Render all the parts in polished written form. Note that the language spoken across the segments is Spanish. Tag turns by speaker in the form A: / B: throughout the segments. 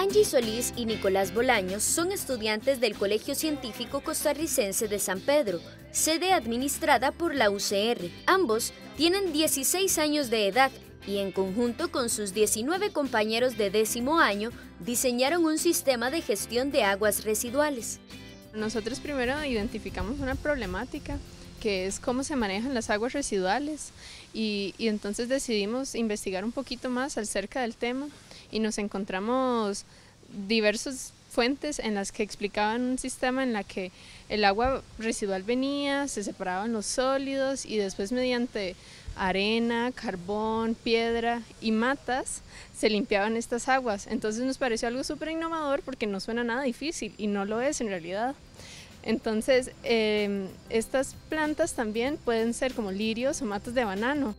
A: Angie Solís y Nicolás Bolaños son estudiantes del Colegio Científico Costarricense de San Pedro, sede administrada por la UCR. Ambos tienen 16 años de edad y en conjunto con sus 19 compañeros de 10º año diseñaron un sistema de gestión de aguas residuales.
B: Nosotros primero identificamos una problemática que es cómo se manejan las aguas residuales y entonces decidimos investigar un poquito más acerca del tema y nos encontramos diversas fuentes en las que explicaban un sistema en la que el agua residual venía, se separaban los sólidos y después mediante arena, carbón, piedra y matas se limpiaban estas aguas. Entonces nos pareció algo súper innovador porque no suena nada difícil y no lo es en realidad. Entonces estas plantas también pueden ser como lirios o matas de banano.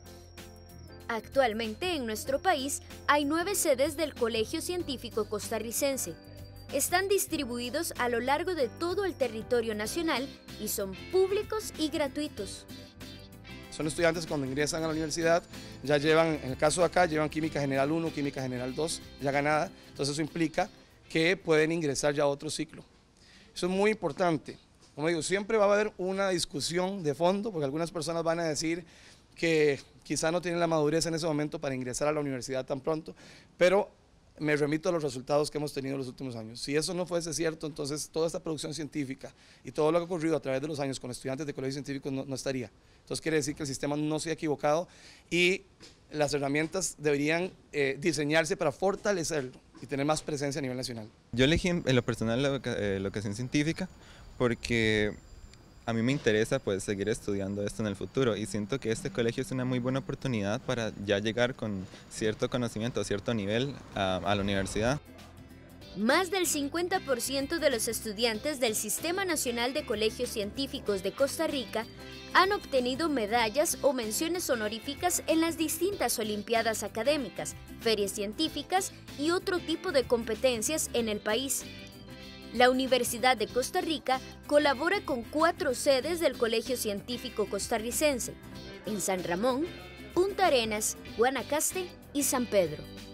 A: Actualmente en nuestro país hay 9 sedes del Colegio Científico Costarricense. Están distribuidos a lo largo de todo el territorio nacional y son públicos y gratuitos.
C: Son estudiantes cuando ingresan a la universidad, ya llevan, en el caso de acá, llevan Química General 1, Química General 2, ya ganada. Entonces eso implica que pueden ingresar ya a otro ciclo. Eso es muy importante. Como digo, siempre va a haber una discusión de fondo, porque algunas personas van a decir que quizá no tienen la madurez en ese momento para ingresar a la universidad tan pronto, pero me remito a los resultados que hemos tenido en los últimos años. Si eso no fuese cierto, entonces toda esta producción científica y todo lo que ha ocurrido a través de los años con estudiantes de colegios científicos no estaría. Entonces quiere decir que el sistema no se ha equivocado y las herramientas deberían diseñarse para fortalecerlo y tener más presencia a nivel nacional.
D: Yo elegí en lo personal la educación científica porque a mí me interesa pues seguir estudiando esto en el futuro y siento que este colegio es una muy buena oportunidad para ya llegar con cierto conocimiento, cierto nivel a la universidad.
A: Más del 50% de los estudiantes del Sistema Nacional de Colegios Científicos de Costa Rica han obtenido medallas o menciones honoríficas en las distintas olimpiadas académicas, ferias científicas y otro tipo de competencias en el país. La Universidad de Costa Rica colabora con 4 sedes del Colegio Científico Costarricense, en San Ramón, Punta Arenas, Guanacaste y San Pedro.